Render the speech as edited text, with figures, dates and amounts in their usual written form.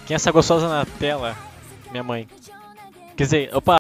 Quem é essa gostosa na tela? Minha mãe. Quer dizer, opa,